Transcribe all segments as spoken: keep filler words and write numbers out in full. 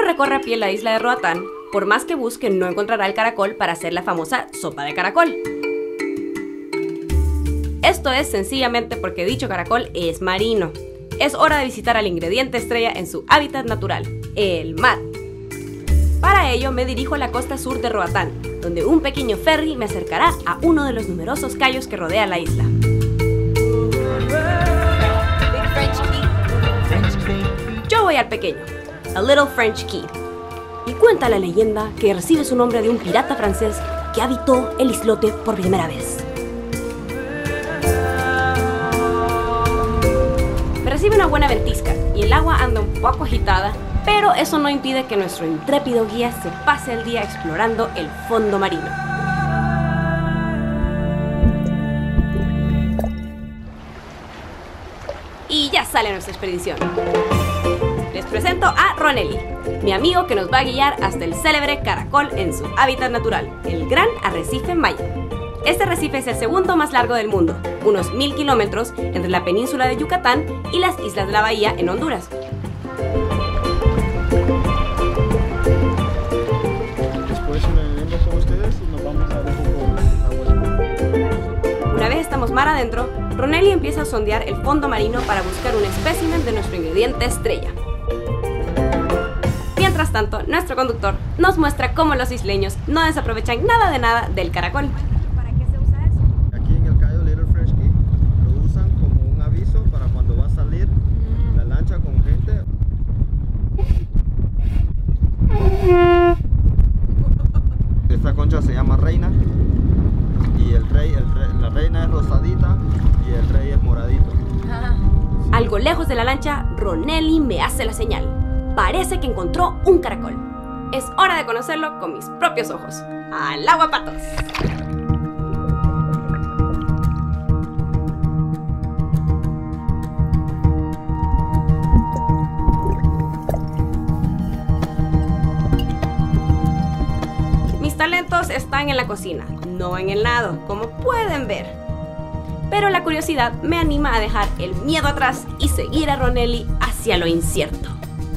recorre a pie la isla de Roatán, por más que busque no encontrará el caracol para hacer la famosa sopa de caracol. Esto es sencillamente porque dicho caracol es marino. Es hora de visitar al ingrediente estrella en su hábitat natural, el mar. Para ello me dirijo a la costa sur de Roatán, donde un pequeño ferry me acercará a uno de los numerosos cayos que rodea la isla. Yo voy al pequeño, a Little French Key, y cuenta la leyenda que recibe su nombre de un pirata francés que habitó el islote por primera vez. Me recibe una buena ventisca y el agua anda un poco agitada, pero eso no impide que nuestro intrépido guía se pase el día explorando el fondo marino. Y ya sale nuestra expedición. Les presento a Ronelli, mi amigo que nos va a guiar hasta el célebre caracol en su hábitat natural, el Gran Arrecife Maya. Este arrecife es el segundo más largo del mundo, unos mil kilómetros entre la península de Yucatán y las islas de la bahía en Honduras. Después venimos con ustedes y nos vamos a ver un poco. Una vez estamos mar adentro, Ronelli empieza a sondear el fondo marino para buscar un espécimen de nuestro ingrediente estrella. Mientras tanto, nuestro conductor nos muestra cómo los isleños no desaprovechan nada de nada del caracol. ¿Para qué se usa eso? Aquí en el cayo Little French Key lo usan como un aviso para cuando va a salir la lancha con gente. Esta concha se llama reina y el rey, el rey, la reina es rosadita y el rey es moradito. Algo lejos de la lancha, Ronelli me hace la señal. Parece que encontró un caracol. Es hora de conocerlo con mis propios ojos. ¡Al agua, patos! Mis talentos están en la cocina, no en el nado, como pueden ver. Pero la curiosidad me anima a dejar el miedo atrás y seguir a Ronelli hacia lo incierto.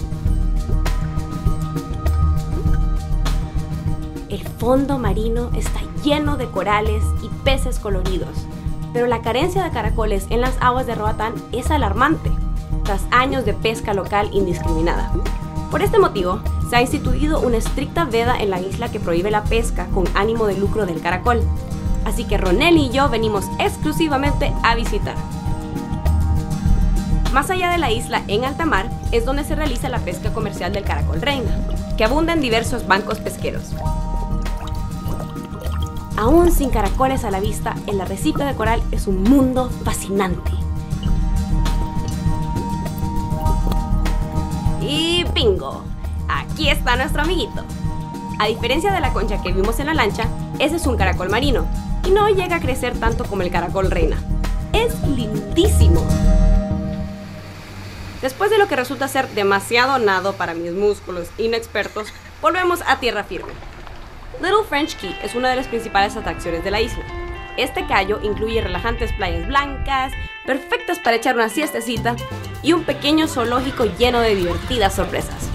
El fondo marino está lleno de corales y peces coloridos, pero la carencia de caracoles en las aguas de Roatán es alarmante, tras años de pesca local indiscriminada. Por este motivo, se ha instituido una estricta veda en la isla que prohíbe la pesca con ánimo de lucro del caracol. Así que Ronelli y yo venimos exclusivamente a visitar. Más allá de la isla, en alta mar, es donde se realiza la pesca comercial del caracol reina, que abunda en diversos bancos pesqueros. Aún sin caracoles a la vista, el arrecife de coral es un mundo fascinante. Y bingo, aquí está nuestro amiguito. A diferencia de la concha que vimos en la lancha, ese es un caracol marino y no llega a crecer tanto como el caracol reina. Es lindísimo. Después de lo que resulta ser demasiado nado para mis músculos inexpertos, volvemos a tierra firme. Little French Key es una de las principales atracciones de la isla. Este cayo incluye relajantes playas blancas, perfectas para echar una siestecita, y un pequeño zoológico lleno de divertidas sorpresas.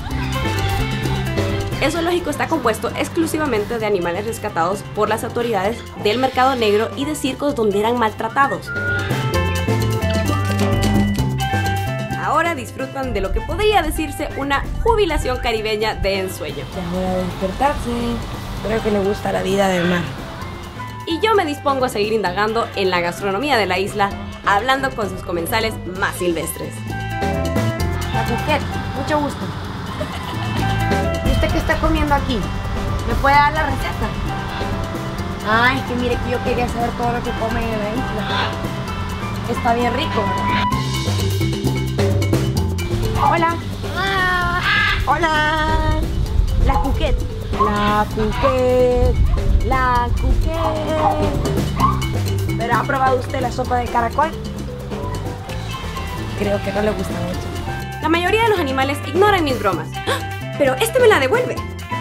El zoológico está compuesto exclusivamente de animales rescatados por las autoridades del mercado negro y de circos donde eran maltratados. Ahora disfrutan de lo que podría decirse una jubilación caribeña de ensueño. Ya hora de despertarse. Creo que le gusta la vida del mar. Y yo me dispongo a seguir indagando en la gastronomía de la isla, hablando con sus comensales más silvestres. La Coquette, mucho gusto. ¿Y usted qué está comiendo aquí? ¿Me puede dar la receta? Ay, es que mire que yo quería saber todo lo que comen en la isla. Está bien rico, ¿verdad? Hola. Hola. La Coquette. La Coquette. La Coquette. ¿Pero ha probado usted la sopa de caracol? Creo que no le gusta mucho. La mayoría de los animales ignoran mis bromas. ¡Ah! Pero este me la devuelve.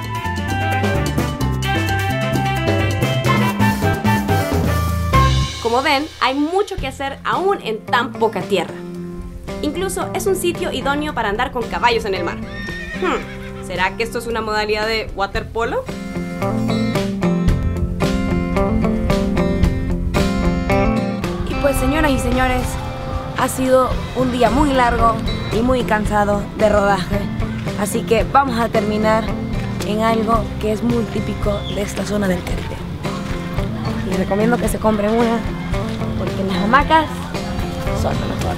Como ven, hay mucho que hacer aún en tan poca tierra. Incluso es un sitio idóneo para andar con caballos en el mar. Hmm. ¿Será que esto es una modalidad de waterpolo? Y pues, señoras y señores, ha sido un día muy largo y muy cansado de rodaje. Así que vamos a terminar en algo que es muy típico de esta zona del Caribe. Les recomiendo que se compren una, porque las hamacas son lo mejor.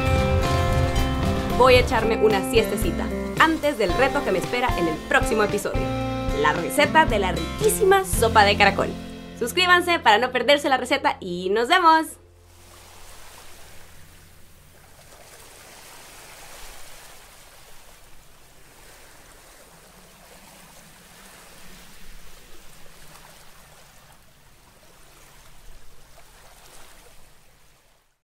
Voy a echarme una siestecita antes del reto que me espera en el próximo episodio. La receta de la riquísima sopa de caracol. Suscríbanse para no perderse la receta y nos vemos.